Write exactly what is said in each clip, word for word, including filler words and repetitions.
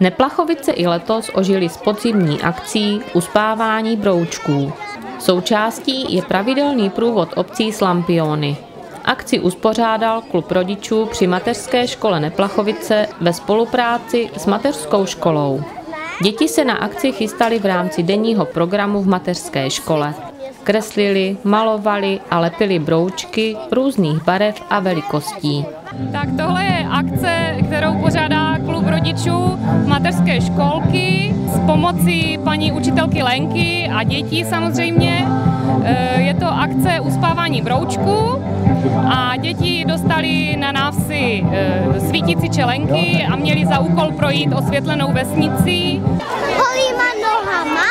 Neplachovice i letos ožily s podzimní akcí uspávání broučků. Součástí je pravidelný průvod obcí s lampiony. Akci uspořádal klub rodičů při mateřské škole Neplachovice ve spolupráci s mateřskou školou. Děti se na akci chystali v rámci denního programu v mateřské škole. Kreslili, malovali a lepili broučky různých barev a velikostí. Tak tohle je akce, kterou pořádá klub rodičů mateřské školky s pomocí paní učitelky Lenky a dětí samozřejmě. Je to akce uspávání broučků a děti dostali na návsi svítící čelenky a měli za úkol projít osvětlenou vesnicí. Holýma nohama.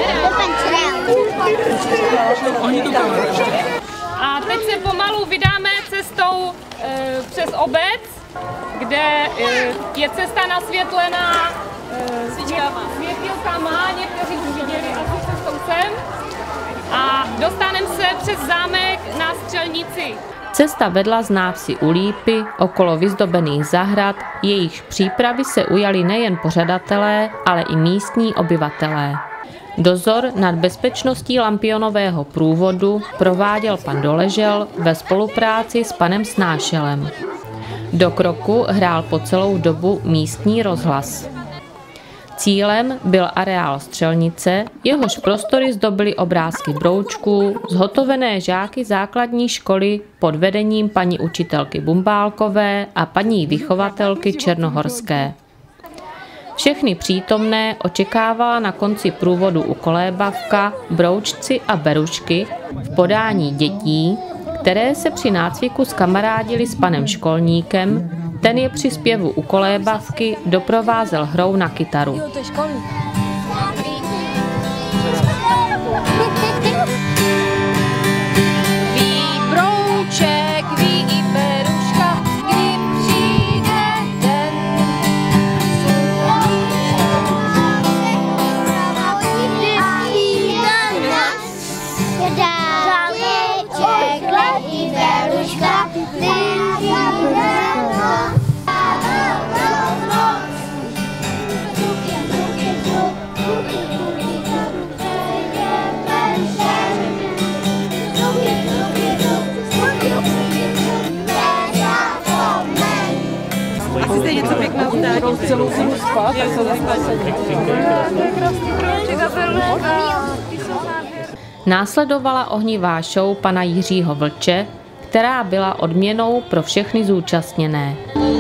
A teď se pomalu vydáme cestou e, přes obec, kde e, je cesta nasvětlená e, světilkama, někteří už viděli asi cestou sem. A dostaneme se přes zámek na Střelnici. Cesta vedla z návsi u Lípy, okolo vyzdobených zahrad, jejichž přípravy se ujali nejen pořadatelé, ale i místní obyvatelé. Dozor nad bezpečností lampionového průvodu prováděl pan Doležel ve spolupráci s panem Snášelem. Do kroku hrál po celou dobu místní rozhlas. Cílem byl areál Střelnice, jehož prostory zdobily obrázky broučků, zhotovené žáky základní školy pod vedením paní učitelky Bumbálkové a paní vychovatelky Černohorské. Všechny přítomné očekávala na konci průvodu ukolébavka, broučci a berušky v podání dětí, které se při nácviku zkamarádili s panem školníkem, ten je při zpěvu ukolébavky doprovázel hrou na kytaru. Chcete něco pěkného utáhnout? Celou zimu spát? Následovala ohnivá show pana Jiřího Vlče, která byla odměnou pro všechny zúčastněné.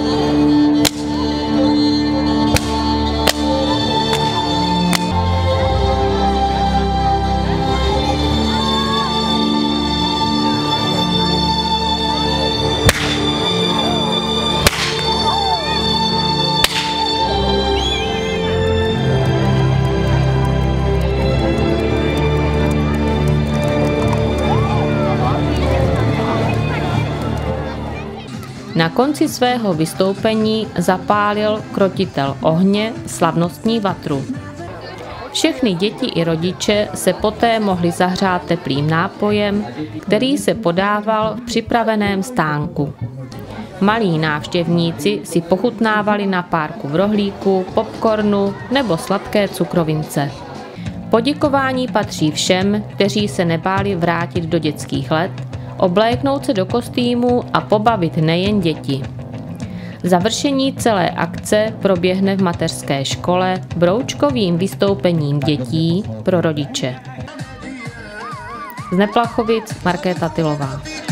Na konci svého vystoupení zapálil krotitel ohně slavnostní vatru. Všechny děti i rodiče se poté mohli zahřát teplým nápojem, který se podával v připraveném stánku. Malí návštěvníci si pochutnávali na párku v rohlíku, popcornu nebo sladké cukrovince. Poděkování patří všem, kteří se nebáli vrátit do dětských let, obléknout se do kostýmu a pobavit nejen děti. Završení celé akce proběhne v mateřské škole broučkovým vystoupením dětí pro rodiče. Z Neplachovic Markéta Tylová.